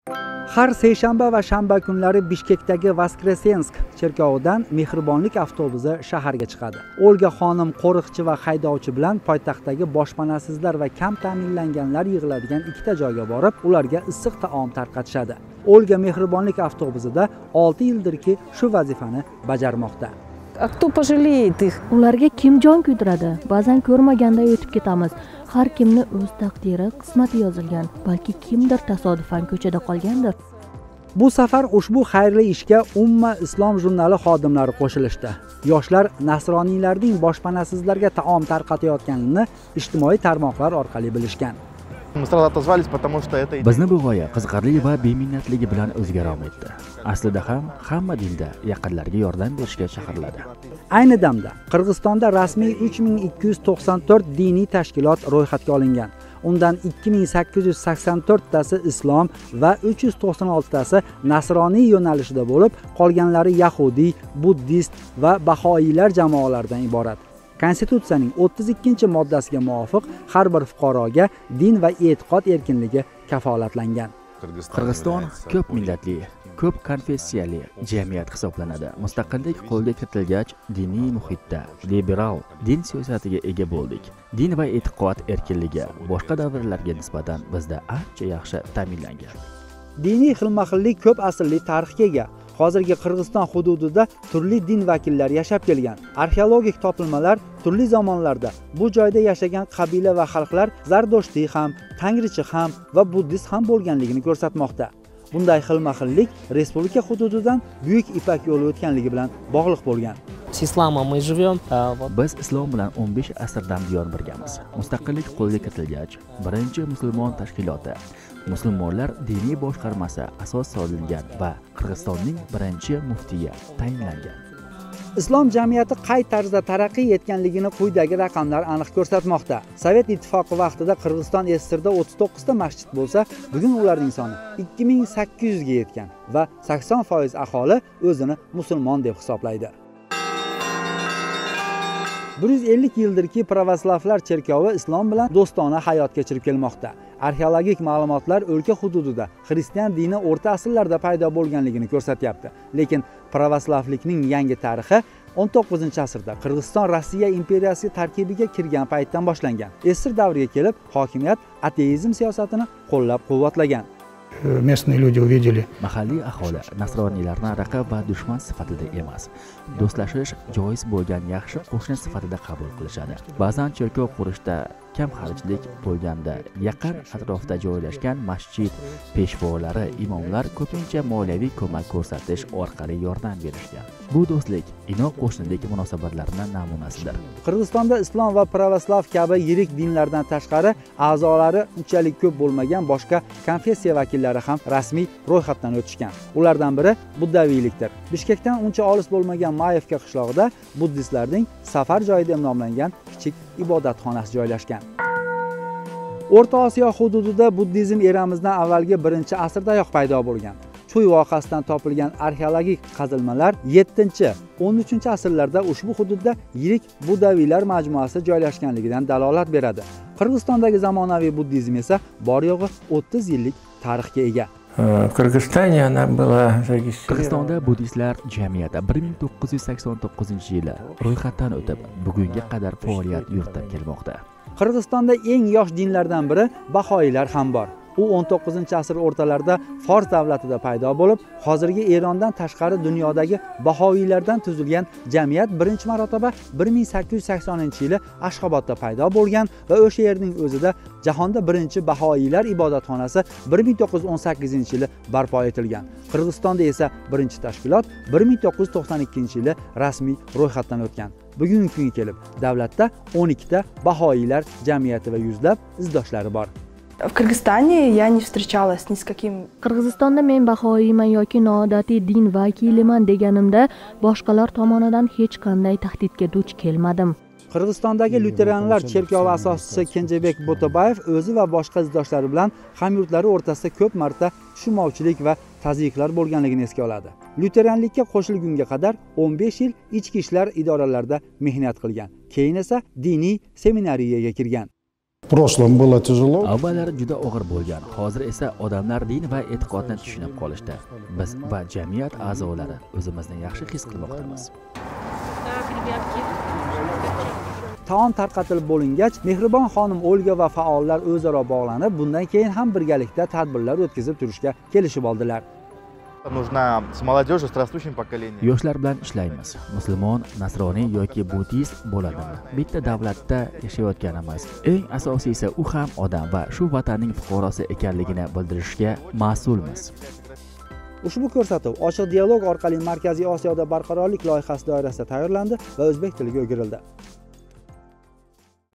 Har seshanba va shanba kunlari Bishkekdagi Voskresensk cherkovidan mehribonlik avtobusi shaharga chiqadi. Olga xonim qo'riqchi va haydovchi bilan poytaxtdagi boshpanasizlar va kam ta'minlanganlar yig'iladigan ikkita joyga borib, ularga issiq taom tarqatishadi. Olga mehribonlik avtobusida 6 yildirki shu vazifani bajarmoqda. А кто пожалеет их? Ularga kim jon kuydiradi? Ba'zan ko'rmaganday o'tib ketamiz. Har kimni o'z taqdiri, qismati yozilgan. Balki kimdir tasodifan ko'chada qolgandir. Bu safar ushbu xayrli ishga Umma Islom jurnali xodimlari qo'shilishdi. Yoshlar nasroniylarning boshpanasizlarga taom tarqatayotganini ijtimoiy tarmoqlar orqali bilishgan. Bizni bu g'oya qiziqarli va beminnatlik bilan o'ziga rom etdi. Aslida ham hamma dinda yaqinlarga yordam berishga chaqiriladi. Ayni damda Qirg'izistonda rasmiy 3294 diniy tashkilot ro'yxatga olingan. Undan 2884 tasi islom va 396 tasi nasroniy yo'nalishida bo'lib, qolganlari yahudiy, buddist va bahoiylar jamoalaridan iborat. Konstitutsiyaning 32-moddasiga muvofiq har bir fuqaroga din va e'tiqod erkinligi kafolatlangan. Qirg'iziston ko'p millatli, ko'p konfessiyali jamiyat hisoblanadi. Mustaqillik qo'lga kiritilgach, diniy muhitda liberal din siyosatiga ega bo'ldik. Din va e'tiqod erkinligi boshqa davrlarga nisbatan bizda ancha yaxshi ta'minlangan. Diniy xilma-xillik ko'p asrli tarixga ega. Hozirgi Qirg'iziston hududida turli din vakillari yashab kelgan. Arxeologik topilmalar turli zamonlarda bu joyda yashagan qabila va xalqlar Zardoshtiy ham, Tangrichi ham va buddist ham bo'lganligini ko'rsatmoqda. Bunday xilma-xillik respublika hududidan Buyuk Ipak yo'li o'tganligi bilan bog'liq bo'lgan. С исламом мы живем. Biz islom bilan 15 asrdan buyon birgamiz. Mustaqillik qo'lga kiritilgach, birinchi musulmon tashkiloti, musulmonlar diniy boshqarmasi asos solingan va Qirg'izistonning birinchi muftiyi tayinlangan. Islom jamiyati qay tarzda taraqqiy etganligini quyidagi raqamlar aniq ko'rsatmoqda. Sovet ittifoqi vaqtida Qirg'iziston SSRda 39 ta masjid bo'lsa, bugun ularning soni 2800 ga yetgan va 80% aholi o'zini musulmon deb hisoblaydi. 150 yildirki pravoslavlar cherkovi islom bilan do'stona hayot kechirib kelmoqda. Arxeologik ma'lumotlar o'lka hududida xristian dini o'rta asrlarda paydo bo'lganligini ko'rsatyapti. Lekin pravoslavlikning yangi tarixi 19-asrda Qirg'iziston Rossiya imperiyasi tarkibiga kirgan paytdan boshlangan. SSR davriga kelib, hokimiyat ateizm siyosatini qo'llab-quvvatlagan. Местные люди увидели. Mahalliy aholi nasroniylarni raqib va dushman sifatida emas, do'stlashish joiz bo'lgan yaxshi qo'shni sifatida qabul qilishadi. Ba'zan cherkov qurishda kam xarjlik bo'lganda yaqin atrofda joylashgan masjid peshvolari, imomlar ko'pincha moliyaviy ko'mak ko'rsatish orqali yordam berishgan. Bu do'stlik, inoq qo'shnilik munosabatlarining namunasidir. Qirg'izistonda islom va pravoslav kabi yirik dinlardan tashqari a'zolari unchalik ko'p bo'lmagan boshqa konfessiya vakillari ham rasmiy ro'yxatdan o'tishgan. Ulardan biri buddaviylikdir. Bishkekdan uncha olis bo'lmagan Mayevka qishlog'ida buddistlarning safar joyi deb nomlangan kichik ibodatxonasi joylashgan. O'rta Osiyo hududida buddizm eramizdan avvalgi 1-asrdayoq paydo bo'lgan. Chuy vohasidan topilgan arxeologik qazilmalar 7-13-asrlarda ushbu hududda yirik buddaviylar majmuasi joylashganligidan dalolat beradi. Qirg'izistondagi zamonaviy buddizm esa bor yo'g'i 30 yillik tarixga ega. Qirg'izistonda buddistlar jamiyati 1989-yili ro'yxatdan o'tib, bugunga qadar faoliyat yuritib kelmoqda. Qirg'izistonda eng yosh dinlardan biri bahoiylar ham bor. U 19-asr o'rtalarida Fors davlatida paydo bo'lib, hozirgi Erondan tashqari dunyodagi bahoiylardan tuzilgan jamiyat birinchi marotaba 1880-yili Ashxobodda paydo bo'lgan va o'sha yerning o'zida jahonda birinchi bahoiylar ibodatxonasi 1918-yili barpo etilgan. Qirg'izistonda esa birinchi tashkilot 1992-yili rasmiy ro'yxatdan o'tgan. Bugungi kunga kelib, davlatda 12 ta bahoiylar jamiyati va yuzlab izdoshlari bor. В Кыргызстане я не встречалась ни с каким. Qirg'izistonda men bahoiyman yoki noodatiy din vakiliman deganimda boshqalar tomonidan hech qanday tahdidga duch kelmadim. Qirg'izistondagi luteranlar cherkovi asoschisi Kenjebek Botobayev o'zi va boshqa izdoshlari bilan hamyurtlari o'rtasida ko'p marta tushunmovchilik va tazyiqlar bo'lganligini esga oladi. Luteranlikka qo'shilgunga qadar 15 yil ichki ishlar idoralarida mehnat qilgan. Keyin esa diniy seminariyaga kirgan. В прошлом было тяжело. Avvallari juda og'ir bo'lgan, hozir esa odamlar din va e'tiqodni tushunib qolishdi. Biz va jamiyat a'zolari o'zimizni yaxshi his qilmoqdamiz. Taom tarqatilib bo'lingach, Mehribon xonim Olga va faollar o'zaro bog'lanib, bundan keyin ham birgalikda tadbirlar o'tkazib turishga kelishib oldilar. Нужна с молодежью, с растущим поколением. Yoshlar bilan ishlaymiz. Musulmon, nasroniy yoki budist bo'ladimi? Bitta davlatda yashayotganimiz. Eng asosiysi u ham odam va shu vatanning fuqarosi ekanligini bildirishga mas'ulmiz. Ushbu ko'rsatuv ochiq dialog orqali Markaziy Osiyoda barqarorlik loyihasi doirasida tayyorlandi va o'zbek tiliga o'girildi.